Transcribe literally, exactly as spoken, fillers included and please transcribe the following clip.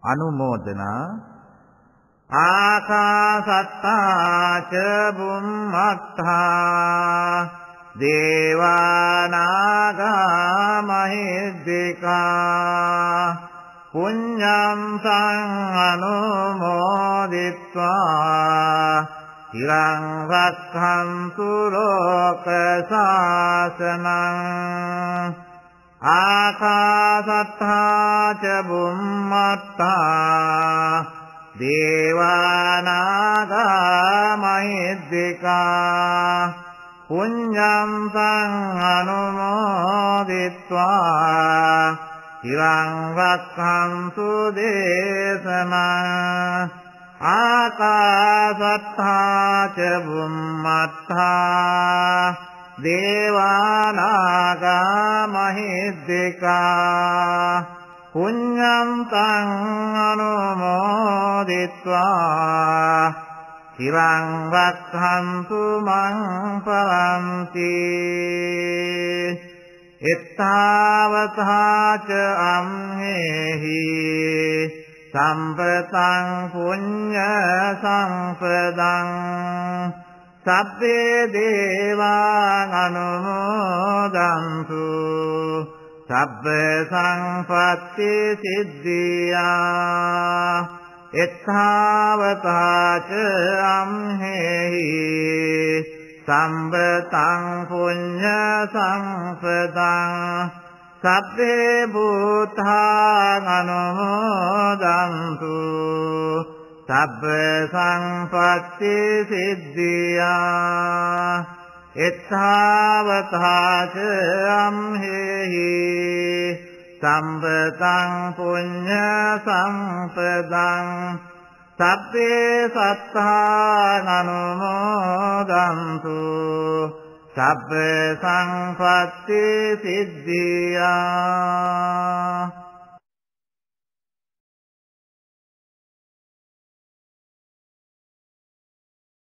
අනුමෝදනා ආකාසත්තා ච බුම්මත්තා දේවානාගා මහිද්దికා පුඤ්ඤං සං අනුමෝදිත්වා චිරං රක්ඛන්තු ලෝක ශාසනං ආකාසත්තා ච බුම්මත්තා දේවානාගා මහිද්దికා පුඤ්ඤං සං අනුමෝදිත්වා චිරං රක්ඛන්තු දේශනං ආකාසත්තා ච බුම්මත්තා දේවානාගා මහිද්దికා පුඤ්ඤං තං අනුමෝදිත්වා චිරං රක්ඛන්තු මං පරන්ති එත්තාවතා ච අම්හෙහි සම්පතං පුඤ්ඤ සංපදං සබ්බේ දේවාං අනුමෝදන්තු සබ්බ සංපත්ති සිද්ධියා එත්තාවතා ච අම්හෙහි සම්පතං පුඤ්ඤ සංපදං සබ්බේ භූතාං අනුමෝදන්තු සබ්බ සංපත්ති සිද්ධියා එත්තාවතා ච අම්හෙහි සම්පතං පුඤ්ඤ සංපදං සබ්බේ සත්තාං අනුමෝදන්තු සබ්බ සංපත්ති සිද්ධියා